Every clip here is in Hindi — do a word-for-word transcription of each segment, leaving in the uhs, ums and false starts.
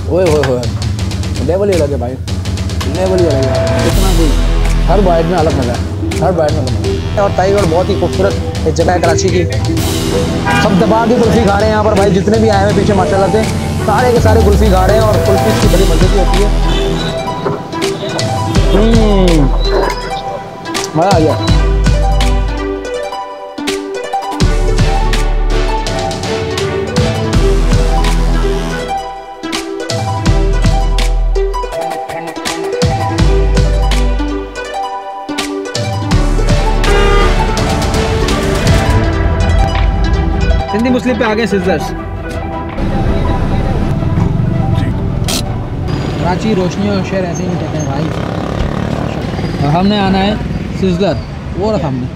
ओए ओए ओए लेवल ही अलग है भाई, लेवल ही अलग है, इतना भी हर बाइट में अलग मज़ा है, हर बाइट में अलग मज़ा है। और टाइगर बहुत ही खूबसूरत एक जगह है कराची की, सब दबा के कुल्फ़ी खा रहे हैं यहाँ पर भाई, जितने भी आए हैं पीछे माशाल्लाह से सारे के सारे कुल्फ़ी खा रहे हैं और कुल्फ़ी इसकी बड़ी मज़े की होती है। मज़ा आ गया। सिंधी मुस्लिम पे आ गए सिज़लर्स। कराची रोशनी और शहर ऐसे ही नहीं कहते हैं भाई। और हमने आना है सिज़लर, वो रखा हमने।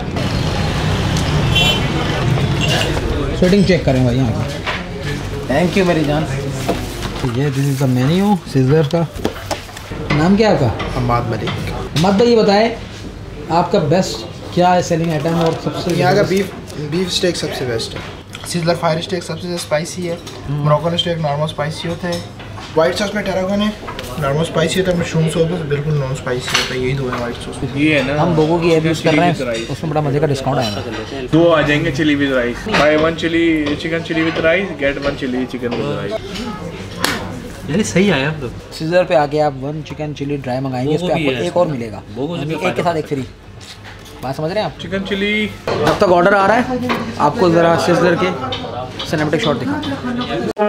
सेटिंग चेक करें भाई यहाँ की। थैंक यू मेरी जान। ये this is the menu Sizzler का। नाम क्या है आपका? हम्माद मलिक। हम्माद भाई ये बताएं आपका बेस्ट क्या है सेलिंग आइटम और सबसे यहाँ का बीफ बीफ स्टेक सबसे बेस्ट है। सिज़लर फायर स्टेक सबसे स्पाइसी है। मोरक्कन स्टेक नॉर्मल स्पाइसी होता है। वाइट सॉस में टैरागन है, नॉर्मल स्पाइसी होता है। मशरूम सॉस में बिल्कुल नॉन स्पाइसी होता है। यही दो है वाइट सॉस। ये है ना, हम लोगों की ऐप यूज़ कर रहे हैं, उसमें बड़ा मज़े का डिस्काउंट आएगा। दो आ जाएंगे chilli with rice. Buy one chilli chicken chilli with rice get one chilli chicken with rice. यानी सही आया अब तो। सिज़लर पे आके आप वन चिकन चिली ड्राई मंगाएंगे, इस पे आपको एक और मिलेगा, एक के साथ एक फ्री। बात समझ रहे हैं आप? Chicken chilli. जब तक ऑर्डर आ रहा है आपको ज़रा सिज़लर के सिनेमैटिक शॉट दिखाते हैं।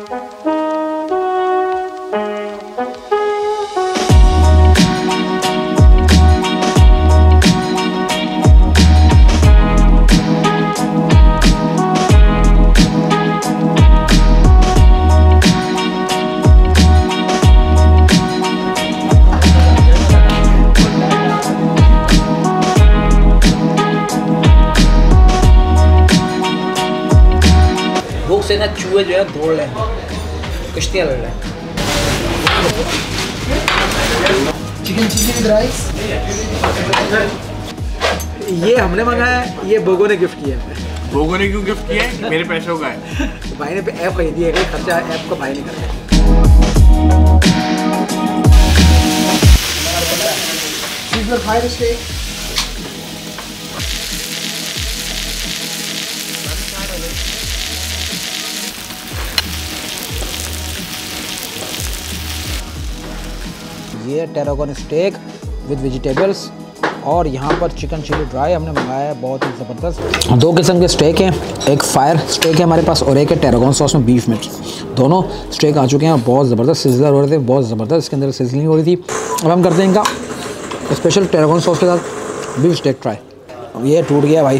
से ना चूहे जो है दौड़ रहे हैं, कुश्तियाँ लड़ रहे हैं। चिकन चिली विद राइस ये हमने मंगाया है, ये बोगो ने गिफ्ट किया है। बोगो ने क्यों गिफ्ट किया है? मेरे पैसों का है। भाई ने ऐप खरीदी है, खर्चा ऐप का भाई ने कर दिया। सिज़लर फायर स्टेक ये टैरागन स्टेक विद वेजिटेबल्स और यहाँ पर चिकन चिली ड्राई हमने मंगाया है, बहुत ही ज़बरदस्त। दो किस्म के स्टेक हैं, एक फायर स्टेक है हमारे पास और एक है टैरागन सॉस में बीफ मिर्च। दोनों स्टेक आ चुके हैं, बहुत ज़बरदस्त सिज़लर हो रहे थे, बहुत ज़बरदस्त इसके अंदर सिज़लिंग हो रही थी। अब हम करते हैं इनका स्पेशल टैरागन सॉस के साथ बीफ स्टेक ट्राई। अब ये टूट गया भाई,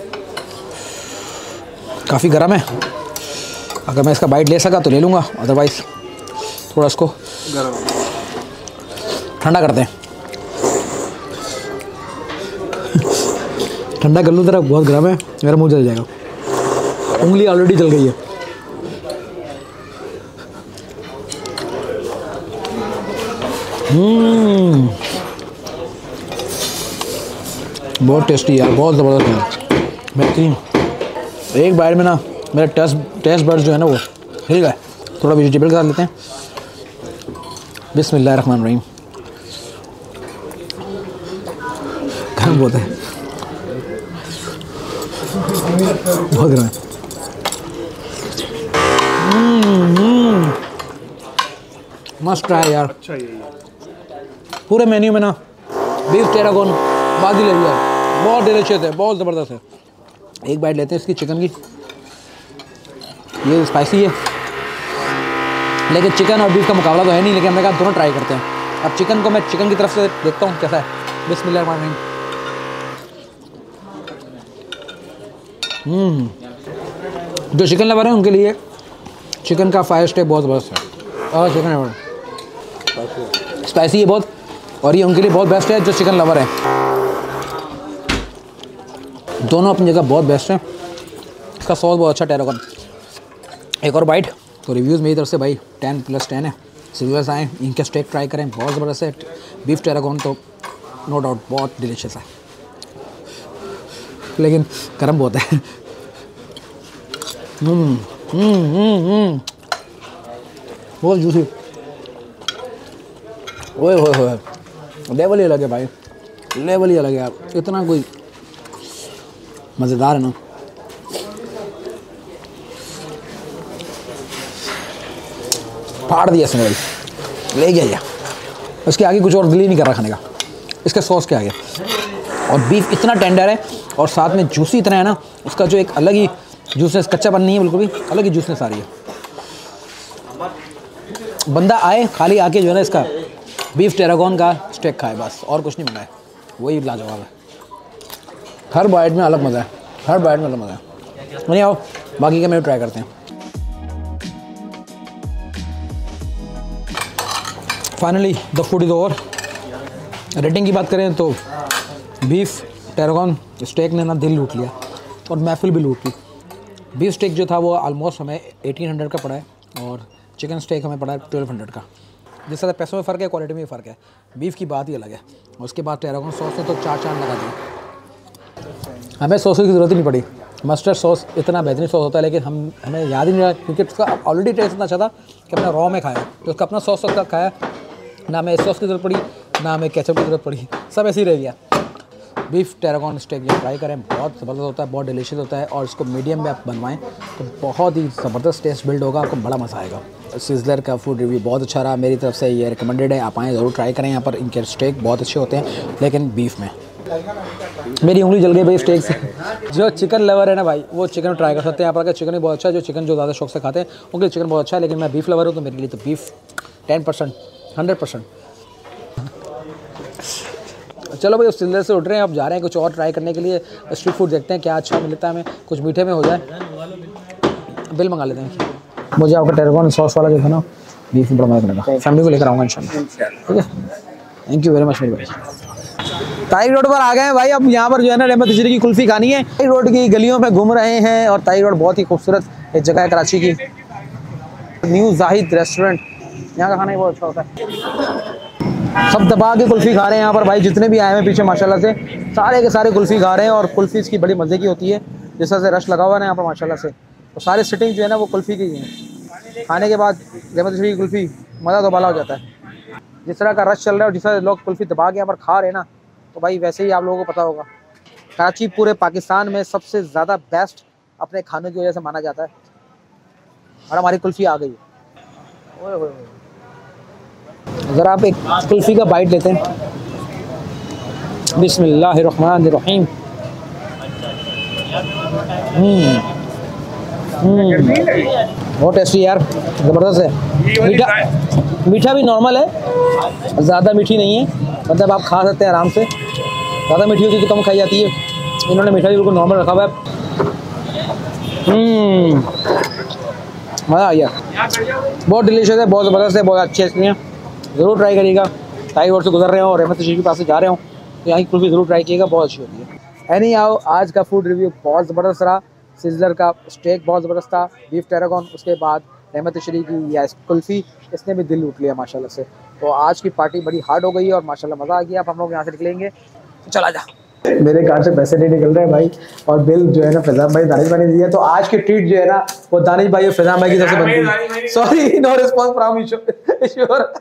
काफ़ी गर्म है, अगर मैं इसका बाइट ले सका तो ले लूँगा, अदरवाइज़ थोड़ा इसको ठंडा करते हैं। ठंडा कर लूँ तेरा, बहुत गर्म है, मेरा मुंह जल जाएगा, उंगली ऑलरेडी जल गई है। हम्म बहुत टेस्टी यार, बहुत ज़बरदस्त है, बेहतरीन। एक बाइट में ना मेरा टेस्ट टेस्ट बर्ड्स जो है ना वो हिल गए। थोड़ा वेजिटेबल के साथ लेते हैं। बिस्मिल्लाहिर्रहमानिर्रहीम। गर्म बहुत है, बहुत गर्म है। मस्ट ट्राई यार। अच्छा ये पूरे मेन्यू में ना बीफ टैरागन बाजी ले लिया, बहुत डिलीशियस है, बहुत ज़बरदस्त है। एक बाइट लेते हैं इसकी चिकन की। ये स्पाइसी है लेकिन चिकन और बीफ का मुकाबला तो है नहीं, लेकिन हमने कहा दोनों ट्राई करते हैं। अब चिकन को मैं चिकन की तरफ से देखता हूँ कैसा है। बिस्मिल्लाहिर्रहमानिर्रहीम। हम्म जो चिकन लवर है उनके लिए चिकन का फायर स्टेक बहुत ज़बरदस्त है, और चिकन है स्पाइसी है बहुत, और ये उनके लिए बहुत बेस्ट है जो चिकन लवर है। दोनों अपनी जगह बहुत बेस्ट है। इसका सॉस बहुत अच्छा टैरागन। एक और बाइट तो रिव्यूज़ मेरी तरफ से भाई टेन प्लस टेन है। सिल्वर्स आएँ, इनके स्टेक ट्राई करें, बहुत ज़बरदस्त है। बीफ टैरागन तो नो डाउट बहुत डिलीशियस है, लेकिन गर्म बहुत है। हम्म हम्म हम्म बहुत जूसी। ओए होए होए, लेवल ही अलग है भाई, लेवल ही अलग है यार, इतना कोई मज़ेदार है ना। फाड़ दिया इसने भाई, ले गया या उसके आगे कुछ और दिल ही नहीं कर रहा खाने का, इसके सॉस के आगे। और बीफ इतना टेंडर है और साथ में जूसी इतना है ना, उसका जो एक अलग ही जूसनेस, कच्चापन नहीं है बिल्कुल भी, अलग ही जूसनेस आ रही है। बंदा आए खाली आके जो है ना इसका बीफ टेरागोन का स्टेक खाए, बस और कुछ नहीं मंगाए, वही लाजवाब है। हर बाइट में अलग मज़ा है, हर बाइट में अलग मज़ा है। नहीं आओ बाकी का मेन्यू ट्राई करते हैं। Finally the food is over. Rating की बात करें तो बीफ टेरागोन स्टेक ने ना दिल लूट लिया और महफिल भी लूट ली। बीफ स्टेक जो था वो ऑलमोस्ट हमें एटीन हंड्रेड का पड़ा है और चिकन स्टेक हमें पड़ा है ट्वेल्व हंड्रेड का। जिस तरह पैसों में फ़र्क है, क्वालिटी में भी फ़र्क है। बीफ की बात ही अलग है। और उसके बाद टेरागोन सॉस ने तो चार चांद लगा दिए। हमें सॉस की ज़रूरत ही नहीं पड़ी। मस्टर्ड सॉस इतना बेहतरीन सॉस होता है, लेकिन हम हमें याद ही नहीं रहा क्योंकि उसका ऑलरेडी टेस्ट इतना अच्छा था कि हमने रॉ में खाया, तो उसका अपना सॉस उसका खाया, ना हमें सॉस की ज़रूरत पड़ी ना हमें केचप की ज़रूरत पड़ी, सब ऐसे ही रह गया। बीफ टेरागोन स्टेक ये ट्राई करें, बहुत ज़बरदस्त होता है, बहुत डिलीशियस होता है और इसको मीडियम में आप बनवाएं तो बहुत ही ज़बरदस्त टेस्ट बिल्ड होगा, आपको बड़ा मज़ा आएगा। सिज़लर का फूड रिव्यू बहुत अच्छा रहा, मेरी तरफ से ये रिकमेंडेड है, आप आएँ ज़रूर ट्राई करें। यहाँ पर इनके स्टेक बहुत अच्छे होते हैं, लेकिन बीफ में मेरी उंगली जल गई भाई स्टेक से। जो चिकन लवर है ना भाई, वो चिकन ट्राई कर सकते हैं। यहाँ पर चिकन भी बहुत अच्छा है, जो चिकन जो ज़्यादा शौक से खाते हैं उनके लिए चिकन बहुत अच्छा है, लेकिन मैं बीफ लवर हूँ तो मेरे लिए तो beef ten percent hundred percent. चलो भाई, उस सिलेंडर से उठ रहे हैं, अब जा रहे हैं कुछ और ट्राई करने के लिए। स्ट्रीट फूड देखते हैं क्या अच्छा मिलता है हमें, कुछ मीठे में हो जाए। बिल मंगा लेते हैं। मुझे आपका टेरागोन सॉस वाला जो है ना बीफ बड़ा मजा मिलेगा, फैमिली को लेकर आऊँगा इंशाल्लाह। ठीक है, थैंक यू वेरी मच मेरे भाई। ताई रोड पर आ गए हैं भाई। अब यहाँ पर जो है ना रहमत इशरी की कुल्फ़ी खानी है। ताई रोड की गलियों में घूम रहे हैं और ताई रोड बहुत ही खूबसूरत एक जगह है कराची की, न्यू जाहिद रेस्टोरेंट। यहाँ का खाना ही बहुत अच्छा होता है। सब दबा के कुल्फ़ी खा रहे हैं यहाँ पर भाई, जितने भी आए हैं पीछे माशाल्लाह से सारे के सारे कुल्फ़ी खा रहे हैं। और कुल्फ़ी इसकी बड़ी मज़े की होती है, जिस तरह से रश लगा हुआ है ना यहाँ पर माशाल्लाह से, तो सारे सिटिंग जो है ना वो कुल्फ़ी की हैं। खाने के बाद रहमत इशरी की कुल्फ़ी मज़ा तो बाला हो जाता है। जिस तरह का रश चल रहा है और जिस तरह लोग कुल्फ़ी दबा के यहाँ पर खा रहे हैं ना, तो भाई वैसे ही आप लोगों को पता होगा कराची पूरे पाकिस्तान में सबसे ज़्यादा बेस्ट अपने खानों की वजह से माना जाता है। और हमारी कुल्फ़ी आ गई है। ज़रा आप एक कुल्फ़ी का बाइट लेते हैं। बिस्मिल्लाहिर्रहमानिर्रहीम। बहुत टेस्टी यार, ज़बरदस्त है। मीठा मीठा भी नॉर्मल है, ज़्यादा मीठी नहीं है, मतलब आप खा सकते हैं आराम से। ज़्यादा मीठी होती तो कम खाई जाती है, इन्होंने मीठा भी बिल्कुल नॉर्मल रखा हुआ है। मज़ा आ गया, बहुत डिलीशियस है, बहुत ज़बरदस्त है, बहुत अच्छी है। ज़रूर ट्राई करिएगा। ताई रोड से गुजर रहे हो और रहमत इशरी के पास से जा रहे हो तो यहाँ की कुल्फ़ी ज़रूर ट्राई कीजिएगा, बहुत अच्छी होती है। एनी आओ, आज का फूड रिव्यू बहुत ज़बरदस्त रहा। सिज़लर का स्टेक बहुत ज़बरदस्त था, बीफ टेरागोन, उसके बाद रहमत इशरी की या कुल्फ़ी, इसने भी दिल लूट लिया माशाल्लाह से। तो आज की पार्टी बड़ी हार्ड हो गई है और माशाल्लाह मज़ा आ गया। अब हम लोग यहाँ से निकलेंगे, तो चला जा। मेरे कार्ड से पैसे नहीं निकल रहे भाई, और बिल जो है ना फैज़ान भाई दानिश भाई ने दिया। तो आज की ट्रीट जो है ना वो दानिश भाई और फैज़ान भाई की तरफ से बनती है। Sorry, no response from issuer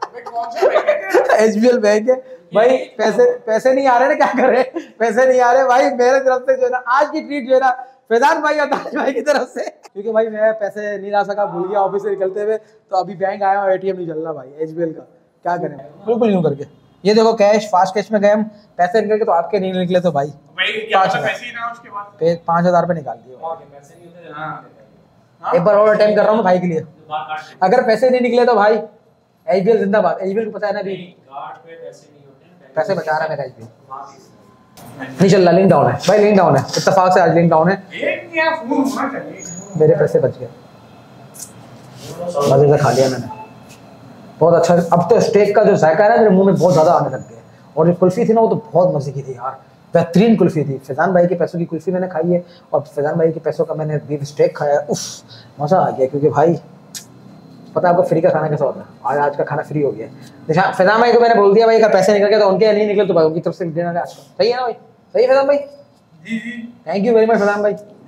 H B L bank है भाई। पैसे पैसे नहीं आ रहे ना, क्या करें, पैसे नहीं आ रहे भाई। मेरे तरफ से जो है ना आज की ट्रीट जो है ना फैज़ान भाई और दानिश भाई की तरफ से, क्योंकि भाई मैं पैसे नहीं ला सका, भूल गया ऑफिस से निकलते हुए, तो अभी बैंक आया और एटीएम नहीं चल रहा भाई एच बी एल का, क्या करें बिल्कुल यूँ करके। ये देखो कैश, फास्ट कैश में गए हम, पैसे निकल के तो आपके नहीं निकले, तो भाई पाँच हजार रुपये निकाल दिए। एक बार और अटेम्प्ट कर रहा हूँ भाई के लिए, अगर पैसे नहीं निकले तो भाई एच बी एल जिंदाबाद। एच बी एल को पता है ना अभी पैसे बचा रहा है मेरा एच बी एल, नहीं चल रहा, लिंक डाउन है भाई, लिंक डाउन है, इत्तेफाक से आज लिंक डाउन है। मेरे पैसे बच गए, मजे से खा लिया मैंने, बहुत अच्छा। अब तो स्टेक का जो जायका है ना मेरे मुंह में बहुत ज़्यादा आने लग गया। और जो कुल्फ़ी थी ना वो तो बहुत मज़े की थी यार, बेहतरीन कुल्फ़ी थी। फैज़ान भाई के पैसों की कुल्फ़ी मैंने खाई है और फैज़ान भाई के पैसों का मैंने बीफ स्टेक खाया है, उफ मज़ा आ गया। क्योंकि भाई पता है आपको फ्री का खाना कैसा होता है, आज आज का खाना फ्री हो गया। निशान फैज़ान भाई को मैंने बोल दिया भाई अगर पैसे निकल गए तो उनके नहीं निकले तो भाई उनकी तरफ से डिनर है आज का। सही है ना भाई, सही है फैज़ान भाई? जी जी, thank you very much Faizan भाई।